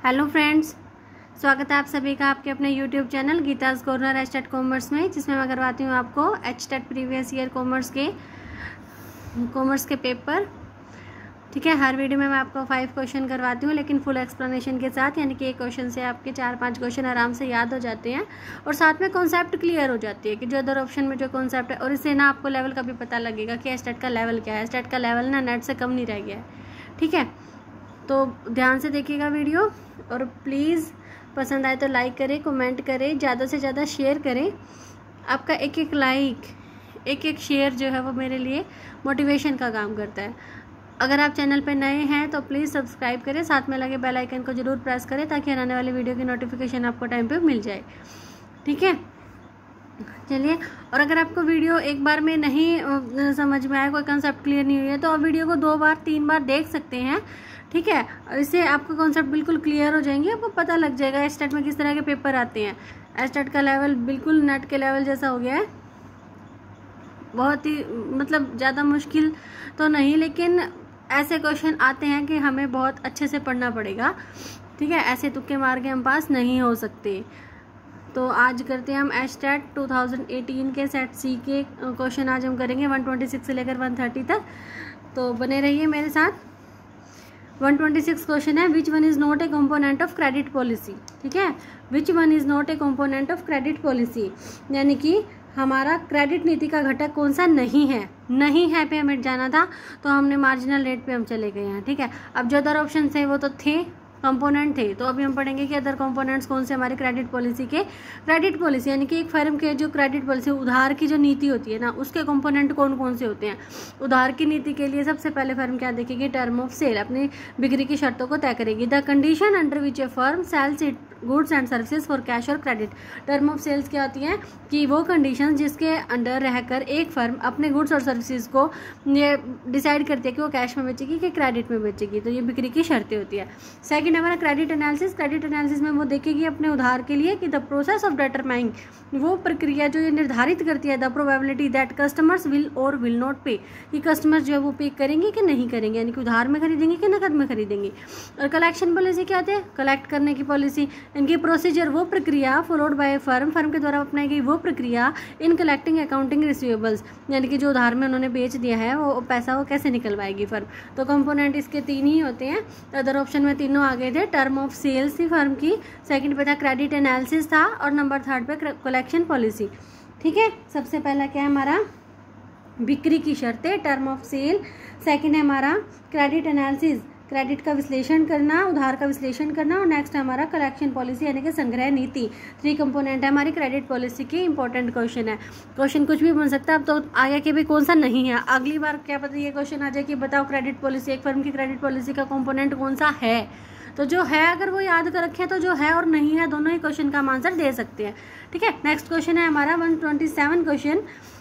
Hello friends, स्वागत है आप सभी का आपके अपने YouTube channel Geeta's corner HTET commerce में, जिसमें मैं करवाती हूँ आपको एचटेट प्रीवियस ईयर कॉमर्स के पेपर। ठीक है, हर वीडियो में मैं आपको 5 क्वेश्चन करवाती हूँ, लेकिन फुल एक्सप्लेनेशन के साथ, यानी कि एक क्वेश्चन से आपके 4-5 क्वेश्चन आराम से याद हो जाते हैं और साथ में कॉन्सेप्ट क्लियर हो जाती है कि जो अदर ऑप्शन में जो कॉन्सेप्ट है, और इससे ना आपको लेवल का भी पता लगेगा कि एचटेट का लेवल क्या है। एचटेट का लेवल ना नेट से कम नहीं रह गया है। ठीक है, तो ध्यान से देखिएगा वीडियो, और प्लीज़ पसंद आए तो लाइक करें, कमेंट करें, ज़्यादा से ज़्यादा शेयर करें। आपका एक एक लाइक, एक एक शेयर जो है वो मेरे लिए मोटिवेशन का काम करता है। अगर आप चैनल पर नए हैं तो प्लीज़ सब्सक्राइब करें, साथ में लगे बेल आइकन को ज़रूर प्रेस करें ताकि आने वाले वीडियो की नोटिफिकेशन आपको टाइम पे मिल जाए। ठीक है, चलिए। और अगर आपको वीडियो एक बार में नहीं समझ में आया, कोई कंसेप्ट क्लियर नहीं हुई है, तो आप वीडियो को 2 बार 3 बार देख सकते हैं। ठीक है, इससे आपका कॉन्सेप्ट बिल्कुल क्लियर हो जाएंगे, आपको पता लग जाएगा एचटेट में किस तरह के पेपर आते हैं। एचटेट का लेवल बिल्कुल नेट के लेवल जैसा हो गया है, बहुत ही मतलब ज़्यादा मुश्किल तो नहीं, लेकिन ऐसे क्वेश्चन आते हैं कि हमें बहुत अच्छे से पढ़ना पड़ेगा। ठीक है, ऐसे तुक्के मार के हम पास नहीं हो सकते। तो आज करते हैं हम एचटेट 2018 के सेट सी के क्वेश्चन। आज हम करेंगे 126 से लेकर 130 तक, तो बने रहिए मेरे साथ। 126 क्वेश्चन है, which one is not a component of credit policy. ठीक है, which one is not a component of credit policy, यानी कि हमारा क्रेडिट नीति का घटक कौन सा नहीं है। नहीं है पे हमें जाना था, तो हमने मार्जिनल रेट पे हम चले गए हैं। ठीक है, अब जो अदर ऑप्शन थे वो तो थे, कंपोनेंट थे, तो अभी हम पढ़ेंगे कि अदर कंपोनेंट्स कौन से हमारे क्रेडिट पॉलिसी के। क्रेडिट पॉलिसी यानी कि एक फर्म के जो क्रेडिट पॉलिसी, उधार की जो नीति होती है ना, उसके कंपोनेंट कौन कौन से होते हैं। उधार की नीति के लिए सबसे पहले फर्म क्या देखेगी, टर्म ऑफ सेल, अपनी बिक्री की शर्तों को तय करेगी। The condition under which a firm sells it goods and services for cash और क्रेडिट। टर्म ऑफ सेल्स क्या होती है कि वो कंडीशन जिसके अंडर रहकर एक फर्म अपने गुड्स और सर्विसेज को ये डिसाइड करती है कि वो कैश में बेचेगी कि क्रेडिट में बेचेगी, तो ये बिक्री की शर्तें होती है। सेकंड हमारा क्रेडिट एनालिसिस। क्रेडिट एनालिसिस में वो देखेगी अपने उधार के लिए कि द प्रोसेस ऑफ डिटरमाइनिंग, वो प्रक्रिया जो ये निर्धारित करती है the probability that customers will और विल नॉट पे, कि कस्टमर्स जो है वो पे करेंगे कि नहीं करेंगे, यानी कि उधार में खरीदेंगे कि नकद में खरीदेंगे। और कलेक्शन पॉलिसी क्या होती है, कलेक्ट करने की पॉलिसी। इनकी प्रोसीजर, वो प्रक्रिया फॉलोड बाय फर्म, फर्म के द्वारा अपनाई गई वो प्रक्रिया इन कलेक्टिंग अकाउंटिंग रिसीवेबल्स, यानी कि जो उधार में उन्होंने बेच दिया है वो पैसा वो कैसे निकलवाएगी फर्म। तो कंपोनेंट इसके 3 ही होते हैं। अदर ऑप्शन में तीनों आ गए थे। टर्म ऑफ सेल्स थी फर्म की, सेकंड पे था क्रेडिट एनालिसिस था, और नंबर 3 पे कलेक्शन पॉलिसी। ठीक है, सबसे पहला क्या है हमारा, बिक्री की शर्तें, टर्म ऑफ सेल। सेकंड है हमारा क्रेडिट एनालिसिस, क्रेडिट का विश्लेषण करना, उधार का विश्लेषण करना, और नेक्स्ट है हमारा कलेक्शन पॉलिसी यानी कि संग्रह नीति। 3 कंपोनेंट है हमारी क्रेडिट पॉलिसी की। इंपॉर्टेंट क्वेश्चन है, क्वेश्चन कुछ भी बन सकता है। अब तो आगे के भी कौन सा नहीं है, अगली बार क्या पता ये क्वेश्चन आ जाए कि बताओ क्रेडिट पॉलिसी, एक फर्म की क्रेडिट पॉलिसी का कंपोनेंट कौन सा है। तो जो है अगर वो याद कर रखे तो जो है और नहीं है दोनों ही क्वेश्चन का हम आंसर दे सकते हैं। ठीक है, नेक्स्ट क्वेश्चन है हमारा 127 क्वेश्चन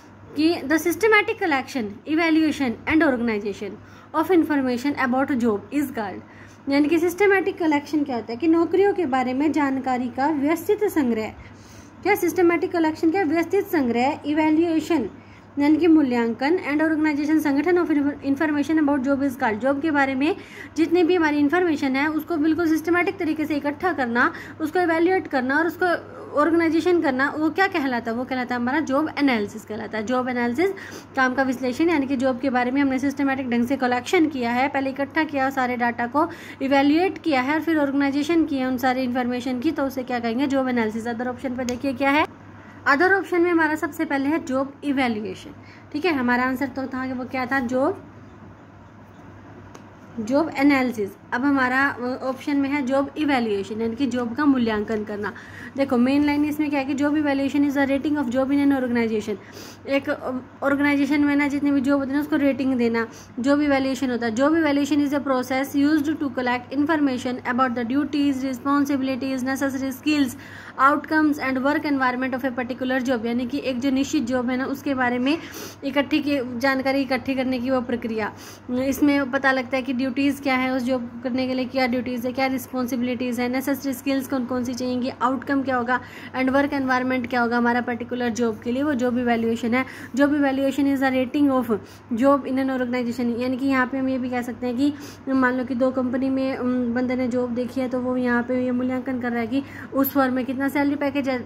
कि the systematic collection, evaluation and organization of information about job is called, यानी कि सिस्टमैटिक कलेक्शन क्या होता है कि नौकरियों के बारे में जानकारी का व्यवस्थित संग्रह। क्या सिस्टमैटिक कलेक्शन क्या, व्यवस्थित संग्रह। इवैल्यूएशन यानी कि मूल्यांकन, एंड ऑर्गेनाइजेशन संगठन of information about job is called, job के बारे में जितनी भी हमारी इन्फॉर्मेशन है उसको बिल्कुल सिस्टमैटिक तरीके से इकट्ठा करना, उसको इवैल्यूएट करना और उसको ऑर्गेनाइजेशन करना, वो क्या कहलाता है, वो कहलाता है हमारा जॉब एनालिसिस कहलाता है। जॉब एनालिसिस काम का विश्लेषण, यानी कि जॉब के बारे में हमने सिस्टमैटिक ढंग से कलेक्शन किया है, पहले इकट्ठा किया सारे डाटा को, इवैल्यूएट किया है और फिर ऑर्गेनाइजेशन किया उन सारी इन्फॉर्मेशन की, तो उसे क्या कहेंगे, जॉब एनालिसिस। अदर ऑप्शन पे देखिए क्या है, अदर ऑप्शन में हमारा सबसे पहले है जॉब इवैल्यूएशन। ठीक है, हमारा आंसर तो था कि वो क्या था, जॉब एनालिसिस। अब हमारा ऑप्शन में है जॉब इवैल्यूएशन, यानी कि जॉब का मूल्यांकन करना। देखो मेन लाइन इसमें क्या है कि job evaluation is the rating of job in an organization. एक ऑर्गेनाइजेशन में ना जितने भी जॉब होते हैं उसको रेटिंग देना जॉब इवैल्यूएशन होता है। Job evaluation is a process used to collect information about the duties, responsibilities, necessary skills, outcomes and work environment of a particular job, यानी कि एक जो निश्चित जॉब है ना उसके बारे में जानकारी इकट्ठी करने की वो प्रक्रिया। इसमें पता लगता है कि ड्यूटीज़ क्या है, उस जॉब करने के लिए क्या ड्यूटीज़ है, क्या रिस्पॉन्सिबिलिटीज़ है, नेसेसरी स्किल्स कौन कौन सी चाहिएंगी, आउटकम क्या होगा, एंड वर्क एनवायरनमेंट क्या होगा हमारा पर्टिकुलर जॉब के लिए, वो जॉब इवैल्यूएशन है। Job evaluation is a rating of job in an organization, यानी कि यहाँ पे हम ये भी कह सकते हैं कि मान लो कि 2 कंपनी में बंदे ने जॉब देखी है, तो वो यहाँ पे ये मूल्यांकन कर रहा है कि उस फर्म में कितना सैलरी पैकेज है,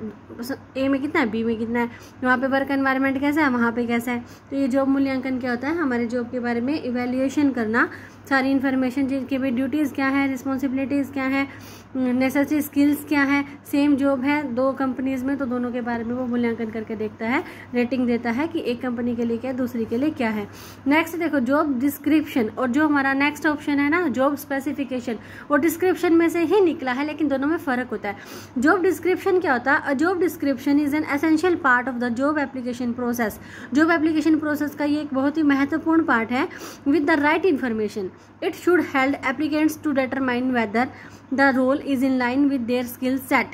ए में कितना है, बी में कितना है, वहाँ पे वर्क एनवायरनमेंट कैसा है, वहाँ पे कैसा है। तो ये जॉब मूल्यांकन क्या होता है, हमारे जॉब के बारे में इवैल्यूएशन करना, सारी इन्फॉर्मेशन जिनकी भी ड्यूटीज़ क्या है, रिस्पॉन्सिबिलिटीज़ क्या है, नेसेसरी स्किल्स क्या है, सेम जॉब है 2 कंपनीज़ में, तो दोनों के बारे में वो मूल्यांकन करके देखता है, रेटिंग देता है कि एक कंपनी के लिए क्या है, दूसरी के लिए क्या है। नेक्स्ट देखो जॉब डिस्क्रिप्शन, और जो हमारा नेक्स्ट ऑप्शन है ना जॉब स्पेसिफिकेशन, वो डिस्क्रिप्शन में से ही निकला है, लेकिन दोनों में फ़र्क होता है। जॉब डिस्क्रिप्शन क्या होता है, a job description is an essential part of the job application process. Job application process का ये एक बहुत ही महत्वपूर्ण पार्ट है। With the right information it should help applicants to determine whether the role is in line with their skill set.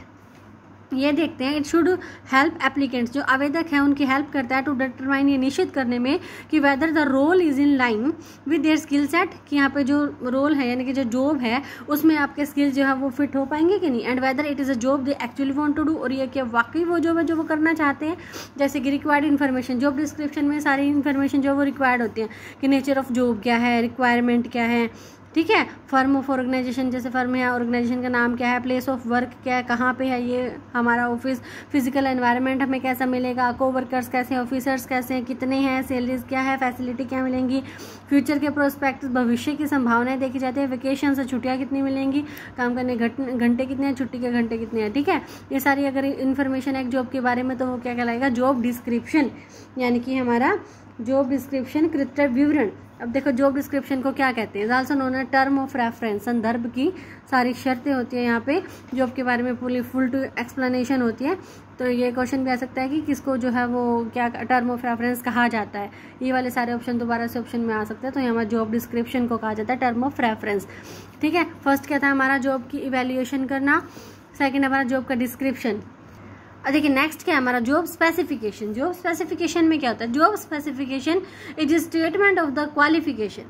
ये देखते हैं, इट शुड हेल्प एप्लीकेंट्स, जो आवेदक है उनकी हेल्प करता है टू डिटरमाइन, ये निश्चित करने में कि whether the role is in line with their skill set, कि यहाँ पे जो रोल है यानी कि जो जॉब है उसमें आपके स्किल जो है वो फिट हो पाएंगे कि नहीं, and whether it is a job they actually want to do, और ये क्या वाकई वो जॉब है जो वो करना चाहते हैं। जैसे कि रिक्वायर्ड इन्फॉर्मेशन, जॉब डिस्क्रिप्शन में सारी इन्फॉर्मेशन जो वो रिक्वायर्ड होती है कि नेचर ऑफ जॉब क्या है, रिक्वायरमेंट क्या है, ठीक है, फर्म ऑफ ऑर्गेनाइजेशन, जैसे फर्म है ऑर्गेनाइजेशन का नाम क्या है, प्लेस ऑफ वर्क क्या है, कहाँ पे है ये हमारा ऑफिस, फिजिकल एनवायरनमेंट हमें कैसा मिलेगा, को वर्कर्स कैसे हैं, ऑफिसर्स कैसे हैं, कितने हैं, सैलरीज क्या है, फैसिलिटी क्या मिलेंगी, फ्यूचर के प्रोस्पेक्ट, भविष्य की संभावनाएं देखी जाती है, वेकेशन से छुट्टियाँ कितनी मिलेंगी, काम करने घंटे कितने हैं, छुट्टी के घंटे कितने हैं, ठीक है। ये सारी अगर इन्फॉर्मेशन है एक जॉब के बारे में, तो वो क्या कहलाएगा, जॉब डिस्क्रिप्शन, यानी कि हमारा जॉब डिस्क्रिप्शन कृत्य विवरण। अब देखो जॉब डिस्क्रिप्शन को क्या कहते हैं, also known as term of reference, संदर्भ की सारी शर्तें होती है, यहाँ पे जॉब के बारे में पूरी फुल टू एक्सप्लेनेशन होती है। तो ये क्वेश्चन भी आ सकता है कि किसको जो है वो क्या टर्म ऑफ रेफरेंस कहा जाता है, ये वाले सारे ऑप्शन दोबारा से ऑप्शन में आ सकते हैं। तो यहाँ जॉब डिस्क्रिप्शन को कहा जाता है टर्म ऑफ रेफरेंस, ठीक है। फर्स्ट क्या था हमारा जॉब की इवेल्युएशन करना, सेकेंड हमारा जॉब का डिस्क्रिप्शन। देखिए नेक्स्ट क्या है हमारा जॉब स्पेसिफिकेशन। जॉब स्पेसिफिकेशन में क्या होता है, job specification is statement of the qualification,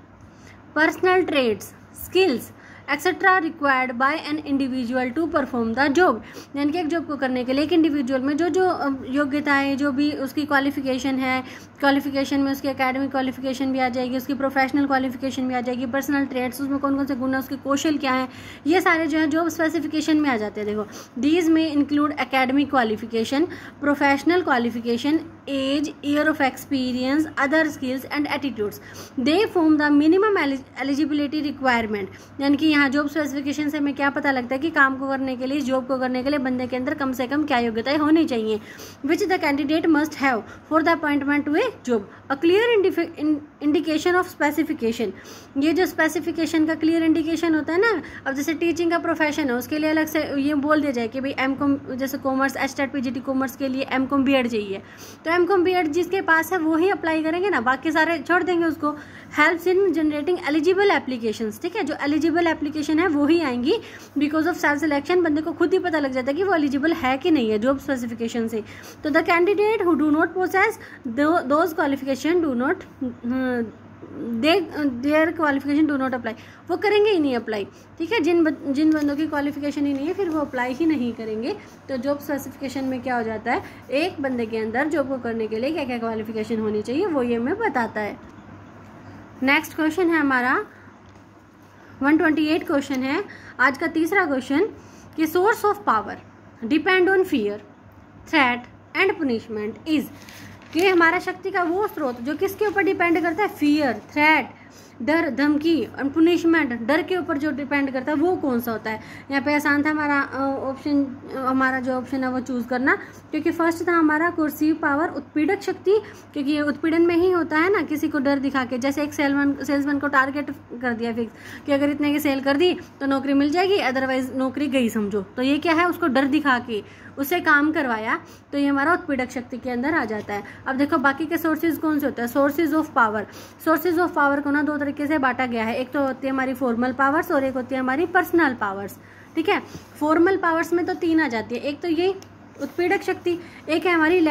personal traits, skills etcetera required by an individual to perform the job, यानी कि एक जॉब को करने के लिए एक इंडिविजुअल में जो जो योग्यताएं, जो भी उसकी क्वालिफिकेशन है, क्वालिफिकेशन में उसकी एकेडमिक क्वालिफिकेशन भी आ जाएगी, उसकी प्रोफेशनल क्वालिफिकेशन भी आ जाएगी, पर्सनल ट्रेड्स उसमें कौन कौन से गुण है, उसके कौशल क्या है, ये सारे जो है जॉब स्पेसिफिकेशन में आ जाते हैं। देखो दीज में include academic qualification, professional qualification, age, year of experience, other skills and attitudes, they form the minimum eligibility requirement. यानी कि यहाँ जॉब स्पेसिफिकेशन से हमें क्या पता लगता है कि काम को करने के लिए, जॉब को करने के लिए बंदे के अंदर कम से कम क्या योग्यताएं होनी चाहिए, which the candidate must have for the appointment to a job, a clear indication of specification. ये जो स्पेसिफिकेशन का क्लियर इंडिकेशन होता है ना, अब जैसे टीचिंग का प्रोफेशन है उसके लिए अलग से ये बोल दिया जाए कि भाई एम.कॉम, जैसे कॉमर्स एच.टेट पी.जी.टी कॉमर्स के लिए एम.कॉम बी.एड चाहिए, तो एम.कॉम बी.एड जिसके पास है वो ही अप्लाई करेंगे ना, बाकी सारे छोड़ देंगे उसको। Helps in generating eligible applications, ठीक है, जो एलिजिबल एप्लीकेशन है वो ही आएंगी, बिकॉज ऑफ सेल्फ सिलेक्शन बंदे को खुद ही पता लग जाता है कि वो एलिजिबल है कि नहीं है जॉब स्पेसिफिकेशन से। तो the candidate who do not possess those qualification do not their qualification do not apply, वो करेंगे ही नहीं अप्लाई, ठीक है। जिन बंदों की क्वालिफिकेशन ही नहीं है फिर वो अप्लाई ही नहीं करेंगे। तो जॉब स्पेसिफिकेशन में क्या हो जाता है, एक बंदे के अंदर जॉब को करने के लिए क्या क्या क्वालिफिकेशन होनी चाहिए वो ये हमें बताता है। नेक्स्ट क्वेश्चन है हमारा 128 क्वेश्चन है आज का तीसरा क्वेश्चन कि source of power depend on fear, threat and punishment is, कि हमारा शक्ति का वो स्रोत जो किसके ऊपर डिपेंड करता है, फियर, थ्रेट, डर, धमकी, और पनिशमेंट, डर के ऊपर जो डिपेंड करता है वो कौन सा होता है। यहाँ पे आसान था हमारा ऑप्शन, हमारा जो ऑप्शन है वो चूज करना, क्योंकि फर्स्ट था हमारा कुर्सी पावर, उत्पीड़क शक्ति, क्योंकि ये उत्पीड़न में ही होता है ना, किसी को डर दिखा के, जैसे एक सेल्समैन को टारगेट कर दिया फिक्स कि अगर इतने की सेल कर दी तो नौकरी मिल जाएगी, अदरवाइज नौकरी गई समझो। तो ये क्या है, उसको डर दिखा के उसे काम करवाया, तो ये हमारा उत्पीड़क शक्ति के अंदर आ जाता है। अब देखो बाकी के सोर्सेज कौन से होते हैं, sources of power. Sources of power को ना दो तरीके से बांटा गया है, एक तो होती है हमारी फॉर्मल पावर्स और एक होती है हमारी पर्सनल पावर्स, ठीक है। फॉर्मल पावर्स में तो 3 आ जाती है, एक तो ये उत्पीड़क शक्ति। एक है हमारी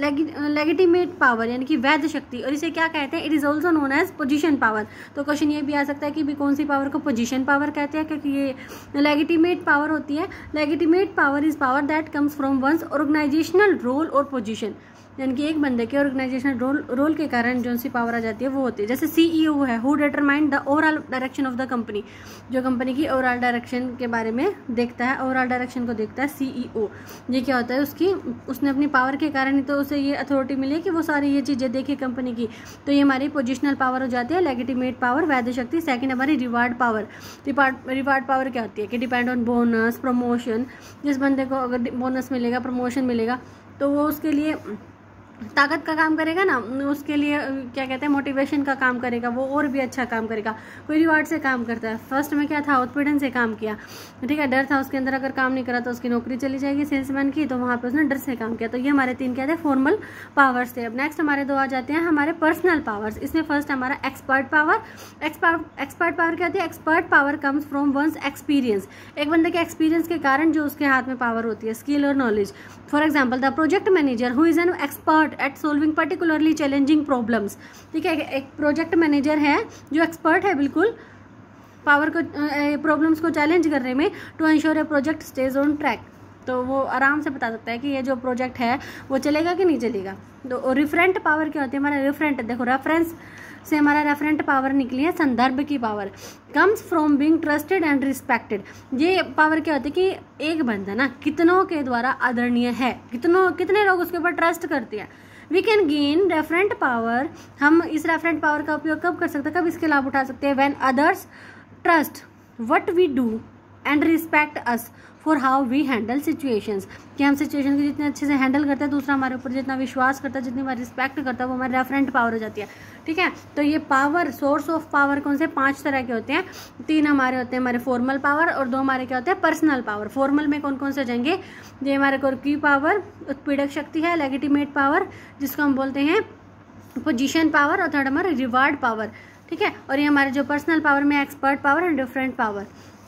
लेगिटिमेट पावर यानी कि वैध शक्ति, और इसे क्या कहते हैं, it is also known as position power. तो क्वेश्चन ये भी आ सकता है कि भी कौन सी पावर को पोजीशन पावर कहते हैं, क्योंकि ये लेगिटिमेट पावर होती है। Legitimate power is power that comes from one's organizational role और पोजीशन, यानी कि एक बंदे के ऑर्गेनाइजेशनल रोल के कारण जो सी पावर आ जाती है वो होती है। जैसे सीईओ है, who determine the overall direction of the company, जो कंपनी की ओवरऑल डायरेक्शन के बारे में देखता है, ओवरऑल डायरेक्शन को देखता है सीईओ। ये क्या होता है, उसने अपनी पावर के कारण ही तो उसे ये अथॉरिटी मिली है कि वो सारी ये चीज़ें देखे कंपनी की। तो ये हमारी पोजिशनल पावर हो जाती है, लेगिटिमेट पावर, वैध शक्ति। सेकंड हमारी रिवार्ड पावर। रिवार्ड पावर क्या होती है कि डिपेंड ऑन बोनस, प्रमोशन। जिस बंदे को अगर बोनस मिलेगा, प्रमोशन मिलेगा, तो वो उसके लिए ताकत का काम करेगा ना, उसके लिए क्या कहते हैं, मोटिवेशन का काम करेगा, वो और भी अच्छा काम करेगा। कोई रिवार्ड से काम करता है। फर्स्ट में क्या था, उत्पीड़न से काम किया, ठीक है, डर था उसके अंदर, अगर काम नहीं करा तो उसकी नौकरी चली जाएगी सेल्समैन की, तो वहाँ पे उसने डर से काम किया। तो ये हमारे 3 क्या थे, फॉर्मल पावर्स थे। अब नेक्स्ट हमारे 2 आ जाते हैं हमारे पर्सनल पावर्स। इसमें फर्स्ट हमारा एक्सपर्ट पावर। एक्सपर्ट पावर क्या होती है, expert power comes from one's experience. एक बंदे के एक्सपीरियंस के कारण जो उसके हाथ में पावर होती है, स्किल और knowledge. For example the project manager who is an expert at solving particularly challenging problems. ठीक है, एक प्रोजेक्ट मैनेजर है जो एक्सपर्ट है बिल्कुल पावर को, प्रॉब्लम्स को चैलेंज करने में, to ensure a project stage on track. तो वो आराम से बता सकता है कि ये जो प्रोजेक्ट है वो चलेगा कि नहीं चलेगा। तो रिफरेंट पावर क्या होती है, हमारा रिफरेंट, देखो रेफरेंस से हमारा रेफरेंट पावर निकली है, संदर्भ की power. Comes from being trusted and respected. ये पावर क्या होती है कि एक बंदा ना कितनों के द्वारा आदरणीय है, कितने लोग उसके ऊपर ट्रस्ट करते हैं। We can gain referent power. हम इस रेफरेंट पावर का उपयोग कब कर सकते हैं, कब इसके लाभ उठा सकते हैं, when others trust what we do and respect us for how we handle situations. कि हम सिचुएशन को जितने अच्छे से हैंडल करते हैं, दूसरा हमारे ऊपर जितना विश्वास करता है, जितनी हमारी रिस्पेक्ट करता है, वो हमारी रेफरेंट पावर हो जाती है। ठीक है, तो ये पावर, सोर्स ऑफ पावर कौन से, 5 तरह के होते हैं। 3 हमारे होते हैं हमारे फॉर्मल पावर, और 2 हमारे क्या होते हैं, पर्सनल पावर। फॉर्मल में कौन कौन से जाएंगे, ये हमारे को की पावर, उत्पीड़क शक्ति है, लेगिटिमेट पावर जिसको हम बोलते हैं पोजीशन पावर, और थर्ड हमारा रिवार्ड पावर। ठीक है, और ये हमारे जो पर्सनल पावर में expert power and different power.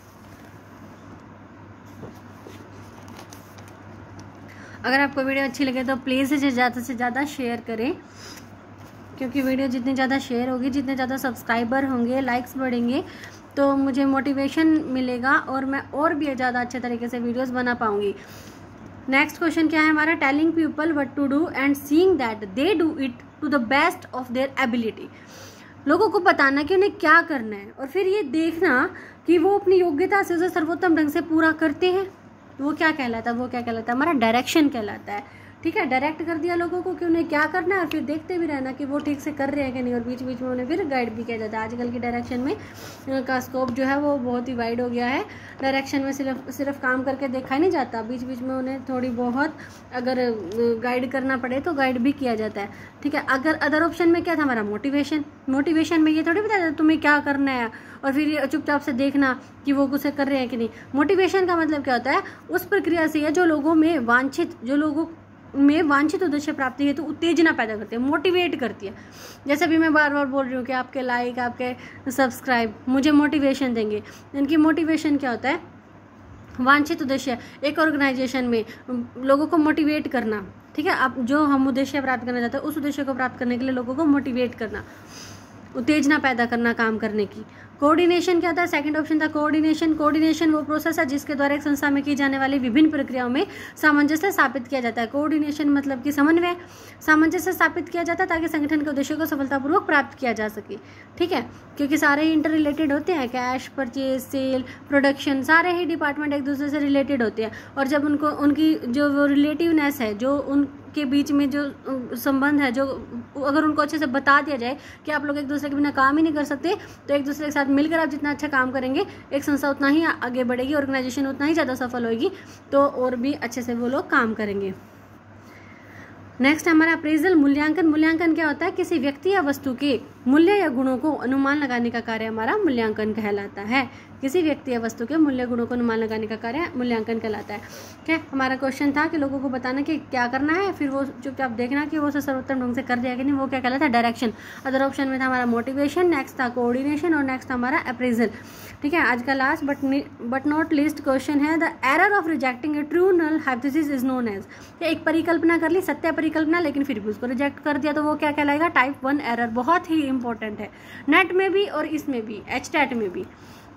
अगर आपको वीडियो अच्छी लगे तो प्लीज़ इसे ज़्यादा से ज़्यादा शेयर करें, क्योंकि वीडियो जितनी ज़्यादा शेयर होगी, जितने ज़्यादा सब्सक्राइबर होंगे, लाइक्स बढ़ेंगे, तो मुझे मोटिवेशन मिलेगा और मैं और भी ज़्यादा अच्छे तरीके से वीडियोस बना पाऊँगी। नेक्स्ट क्वेश्चन क्या है हमारा, telling people what to do and seeing that they do it to the best of their ability. लोगों को बताना कि उन्हें क्या करना है, और फिर ये देखना कि वो अपनी योग्यता से उसे सर्वोत्तम ढंग से पूरा करते हैं। वो क्या कहलाता है, वो क्या कहलाता है, हमारा डायरेक्शन कहलाता है। ठीक है, डायरेक्ट कर दिया लोगों को कि उन्हें क्या करना है, और फिर देखते भी रहना कि वो ठीक से कर रहे हैं कि नहीं, और बीच बीच में उन्हें फिर गाइड भी किया जाता है। आजकल की डायरेक्शन में का स्कोप जो है वो बहुत ही वाइड हो गया है। डायरेक्शन में सिर्फ काम करके देखा ही नहीं जाता, बीच बीच में उन्हें थोड़ी बहुत अगर गाइड करना पड़े तो गाइड भी किया जाता है। ठीक है, अगर अदर ऑप्शन में क्या था हमारा, मोटिवेशन में ये थोड़ी बता देता तुम्हें क्या करना है, और फिर चुपचाप से देखना कि वो कुछ कर रहे हैं कि नहीं। मोटिवेशन का मतलब क्या होता है, उस प्रक्रिया से है जो लोगों में वांछित उद्देश्य प्राप्ति है तो उत्तेजना पैदा करती है, मोटिवेट करती है। जैसे भी मैं बार बार बोल रही हूँ कि आपके लाइक, आपके सब्सक्राइब मुझे मोटिवेशन देंगे। इनकी मोटिवेशन क्या होता है, वांछित उद्देश्य, एक ऑर्गेनाइजेशन में लोगों को मोटिवेट करना। ठीक है, आप जो हम उद्देश्य प्राप्त करना चाहते हैं, उस उद्देश्य को प्राप्त करने के लिए लोगों को मोटिवेट करना, उत्तेजना पैदा करना काम करने की। कोऑर्डिनेशन क्या था, सेकंड ऑप्शन था कोऑर्डिनेशन वो प्रोसेस है जिसके द्वारा एक संस्था में की जाने वाली विभिन्न प्रक्रियाओं में सामंजस्य स्थापित किया जाता है। कोऑर्डिनेशन मतलब कि समन्वय, सामंजस्य स्थापित किया जाता है ताकि संगठन के उद्देश्यों को सफलतापूर्वक प्राप्त किया जा सके। ठीक है, क्योंकि सारे ही इंटर रिलेटेड होते हैं, कैश, परचेज, सेल, प्रोडक्शन, सारे ही डिपार्टमेंट एक दूसरे से रिलेटेड होते हैं। और जब उनकी जो वो रिलेटिवनेस है, जो उनके बीच में जो संबंध है, जो अगर उनको अच्छे से बता दिया जाए कि आप लोग एक दूसरे के बिना काम ही नहीं कर सकते, तो एक दूसरे के साथ मिलकर आप जितना अच्छा काम करेंगे, एक संस्था उतना ही आगे बढ़ेगी, ऑर्गेनाइजेशन उतना ही ज़्यादा सफल होगी, तो और भी अच्छे से वो लोग काम करेंगे। नेक्स्ट हमारा अप्रेजल, मूल्यांकन क्या होता है, किसी व्यक्ति या वस्तु के मूल्य या गुणों को अनुमान लगाने का कार्य हमारा मूल्यांकन कहलाता है। किसी व्यक्ति या वस्तु के मूल्य गुणों को अनुमान लगाने का कार्य मूल्यांकन कहलाता है। ठीक है, हमारा क्वेश्चन था कि लोगों को बताना कि क्या करना है, फिर वो चुपचाप देखना कि वो उसे सर्वोत्तम ढंग से कर दिया कि नहीं, वो क्या कहलाता है, डायरेक्शन। अदर ऑप्शन में था हमारा मोटिवेशन, नेक्स्ट था कोऑर्डिनेशन और नेक्स्ट था हमारा अप्रेजल। ठीक है, आज का last but not least question है, the error of rejecting a true null hypothesis is known as. एक परिकल्पना कर ली, सत्य परिकल्पना, लेकिन फिर भी उसको रिजेक्ट कर दिया, तो वो क्या कहलाएगा, टाइप 1 एरर। बहुत ही इंपॉर्टेंट है, नेट में भी और इसमें भी, एचटेट में भी।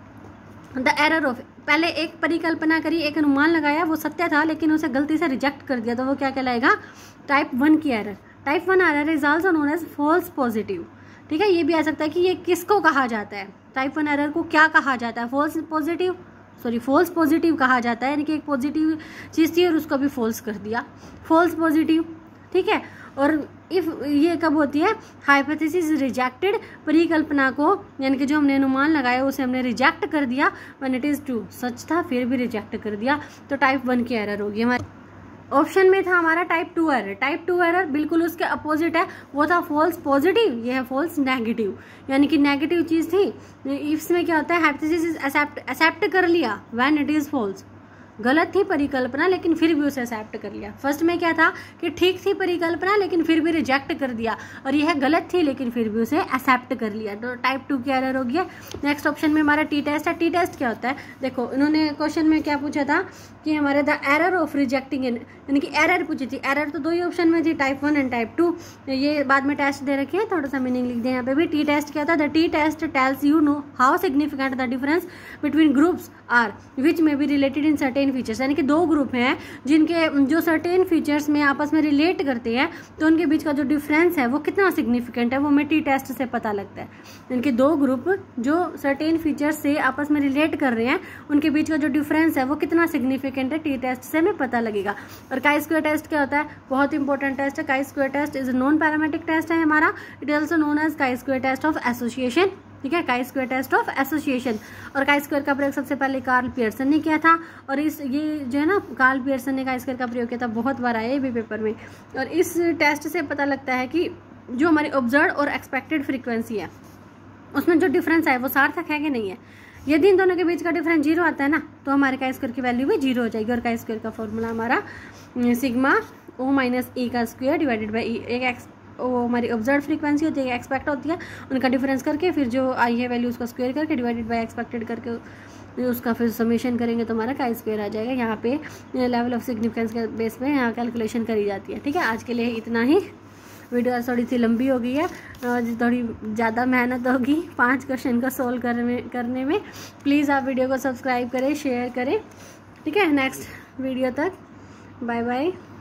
द एरर ऑफ, पहले एक परिकल्पना करी, एक अनुमान लगाया, वो सत्य था लेकिन उसे गलती से रिजेक्ट कर दिया, तो वो क्या कहलाएगा, टाइप 1 की error. Type 1 error is also known as false positive. ठीक है, ये भी आ सकता है कि ये किसको कहा जाता है, टाइप 1 एरर को क्या कहा जाता है, फॉल्स पॉजिटिव कहा जाता है, यानी कि एक पॉजिटिव चीज़ थी और उसको भी फॉल्स कर दिया, फॉल्स पॉजिटिव। ठीक है, और इफ ये कब होती है, हाइपोथेसिस रिजेक्टेड, परिकल्पना को यानी कि जो हमने अनुमान लगाया उसे हमने रिजेक्ट कर दिया, व्हेन इट इज ट्रू, सच था फिर भी रिजेक्ट कर दिया, तो टाइप 1 की एरर होगी हमारी। ऑप्शन में था हमारा टाइप 2 एरर। टाइप 2 एरर बिल्कुल उसके अपोजिट है, वो था फॉल्स पॉजिटिव, ये है फॉल्स नेगेटिव, यानी कि नेगेटिव चीज़ थी। इसमें क्या होता है, हाइपोथेसिस एक्सेप्ट कर लिया व्हेन इट इज फॉल्स, गलत थी परिकल्पना लेकिन फिर भी उसे एक्सेप्ट कर लिया। फर्स्ट में क्या था कि ठीक थी परिकल्पना लेकिन फिर भी रिजेक्ट कर दिया, और यह गलत थी लेकिन फिर भी उसे एक्सेप्ट कर लिया, तो टाइप 2 की एरर हो गया। नेक्स्ट ऑप्शन में हमारा टी टेस्ट है। टी टेस्ट क्या होता है, देखो इन्होंने क्वेश्चन में क्या पूछा था कि हमारे द एरर ऑफ रिजेक्टिंग, यानी कि एरर पूछी थी। एरर तो 2 ही ऑप्शन में थी, टाइप 1 एंड टाइप 2। ये बाद में टेस्ट दे रखे हैं, थोड़ा सा मीनिंग लिख दें यहाँ पे भी। टी टेस्ट क्या था, the T test tells you know how significant the difference between groups are which may be related in certain features, यानी कि 2 ग्रुप हैं जिनके जो सर्टेन फीचर्स में आपस में रिलेट करते हैं, तो उनके बीच का जो डिफरेंस है वो कितना सिग्निफिकेंट है, वो हमें टी टेस्ट से पता लगता है। इनके 2 ग्रुप जो सर्टेन फीचर्स से आपस में रिलेट कर रहे हैं, उनके बीच का जो डिफरेंस है वो कितना सिग्निफिकेंट है, टी टेस्ट से हमें पता लगेगा। और काई स्क्वायर टेस्ट क्या होता है, बहुत इंपॉर्टेंट टेस्ट है। Chi square test is non parametric test है हमारा, it is also known as chi square test of association. ठीक है, chi square test of association. और काई स्क्वायर का प्रयोग सबसे पहले कार्ल पियर्सन ने किया था, और इस ये जो है ना, कार्ल पियर्सन ने काई स्क्वायर का प्रयोग किया था, बहुत बार आया भी पेपर में। और इस टेस्ट से पता लगता है कि जो हमारी ऑब्जर्व और एक्सपेक्टेड फ्रीक्वेंसी है उसमें जो डिफरेंस है वो सार्थक है कि नहीं है। यदि इन दोनों के बीच का डिफरेंस 0 आता है ना, तो हमारे काई स्क्वायर की वैल्यू भी 0 हो जाएगी। और काई स्क्वायर का फॉर्मूला हमारा सिग्मा ओ माइनस ए का स्क्वायर डिवाइडेड बाई ई। एक वो हमारी ऑब्जर्व फ्रीक्वेंसी होती है, एक्सपेक्ट होती है, उनका डिफरेंस करके फिर जो आई है वैल्यू उसका स्क्वायर करके डिवाइडेड बाय एक्सपेक्टेड करके उसका फिर समेशन करेंगे तो हमारा काई स्क्वायर आ जाएगा। यहाँ पे लेवल ऑफ सिग्निफिकेंस के बेस पे यहाँ कैलकुलेशन करी जाती है। ठीक है, आज के लिए इतना ही। वीडियो थोड़ी सी लंबी हो गई है, थोड़ी ज़्यादा मेहनत होगी 5 क्वेश्चन को सोल्व करने में। प्लीज़ आप वीडियो को सब्सक्राइब करें, शेयर करें। ठीक है, नेक्स्ट वीडियो तक बाय बाय।